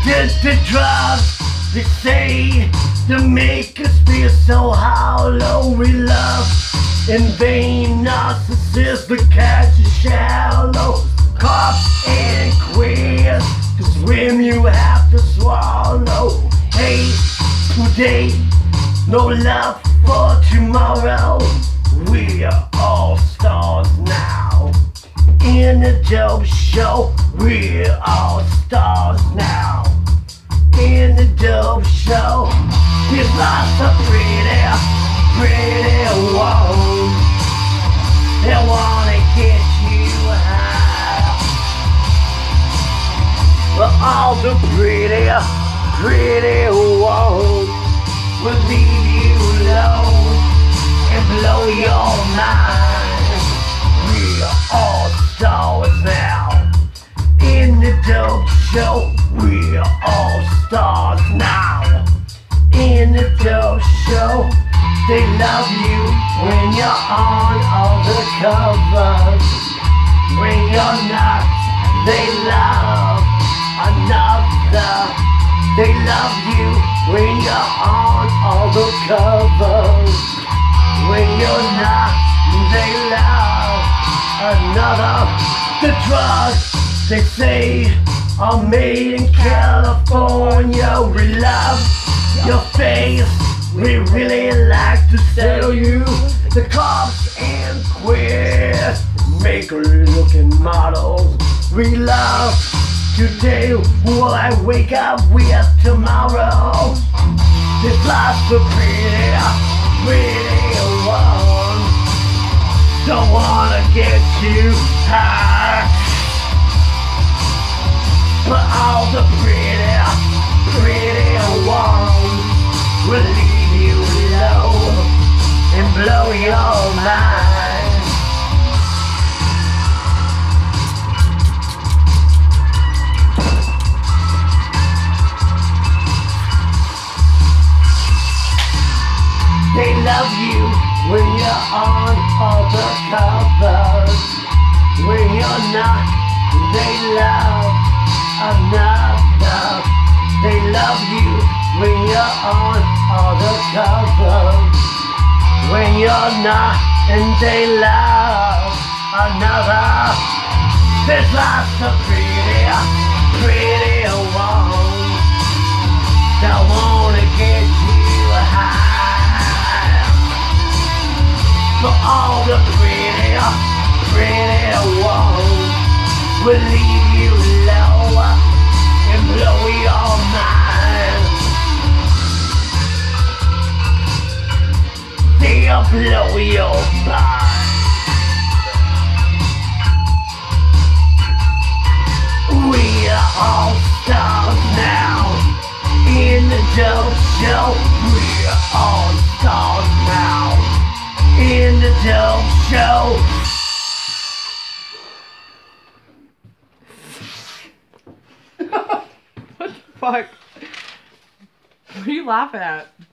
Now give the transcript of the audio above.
The drugs, they say, to make us feel so hollow. We love in vain, narcissists, the catch is shallow. Cops and queers, cause when you have to swallow hate today, no love for tomorrow. We are all stars now. In the dope show, we're all stars now. In the dope show, there's lots of pretty ones that wanna get you high. But all the pretty ones will leave you low and blow your mind. We are all stars now. In the dope show, we are all stars now. In the dope show, they love you when you're on all the covers. When you're not, they love another. They love you when you're on all the covers. When you're not, they love another. The drugs, they say, are made in California. We love your face, we really like to sell you. The cops and queers, maker-looking models. We love today, will I wake up with tomorrow? There's lots of pretty ones, don't wanna get you high. But all the pretty ones will leave you low and blow your mind. They love you when you're on all the covers. When you're not, they love another. They love you when you're on all the covers. When you're not, and they love another. There's lots of pretty ones that wanna get you high. But all the pretty ones will leave you low and blow your mind. They'll blow your mind. We are all stars now. In the dope show, we are all stars now. In the dope show. What the fuck? What are you laughing at?